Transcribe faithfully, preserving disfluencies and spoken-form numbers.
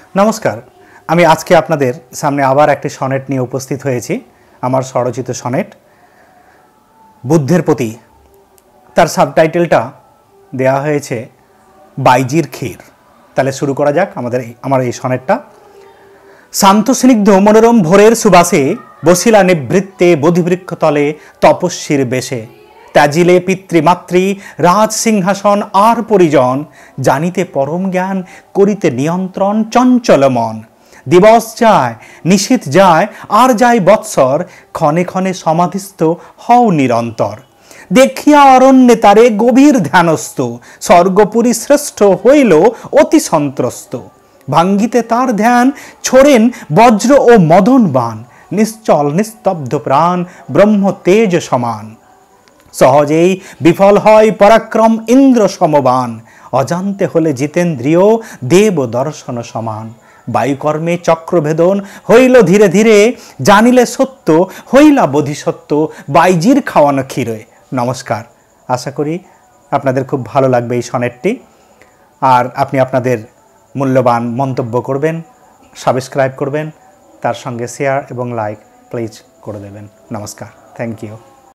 নমস্কার, আমি আজকে আপনাদের সামনে আবার একটি সনেট নিয়ে উপস্থিত হয়েছি। আমার স্বরচিত সনেট বুদ্ধের প্রতি। তার সাবটাইটেলটা দেয়া হয়েছে বাইজির ক্ষীর। তাহলে শুরু করা যাক আমাদের আমার এই সনেটটা। শান্ত স্নিগ্ধ মনোরম ভোরের সুবাসে বসিলা নিবৃত্তে বোধিবৃক্ষতলে তপস্বীর বেশে, ত্যাজিলে পিতৃমাতৃ রাজ সিংহাসন আর পরিজন, জানিতে পরম জ্ঞান করিতে নিয়ন্ত্রণ চঞ্চল মন। দিবস যায় নিশীথ যায় আর যায় বৎসর, ক্ষণে ক্ষণে সমাধিস্থ হও নিরন্তর। দেখিয়া অরণ্যে তারে গভীর ধ্যানস্থ, স্বর্গপুরী শ্রেষ্ঠ হইল অতি সন্ত্রস্ত। ভাঙ্গিতে তার ধ্যান ছোড়েন বজ্র ও মদন বান, নিশ্চল নিস্তব্ধ প্রাণ ব্রহ্ম তেজ সমান। সহজেই বিফল হয় পরাক্রম ইন্দ্র সমবান, অজান্তে হলে জিতেন্দ্রিয় দেব দর্শন সমান। বায়ুকর্মে চক্রভেদন হইল ধীরে ধীরে, জানিলে সত্য হইলা বোধিসত্ত্ব বাইজির খাওয়ানো ক্ষীরে। নমস্কার, আশা করি আপনাদের খুব ভালো লাগবে এই সনেটটি। আর আপনি আপনাদের মূল্যবান মন্তব্য করবেন, সাবস্ক্রাইব করবেন, তার সঙ্গে শেয়ার এবং লাইক প্লিজ করে দেবেন। নমস্কার, থ্যাংক ইউ।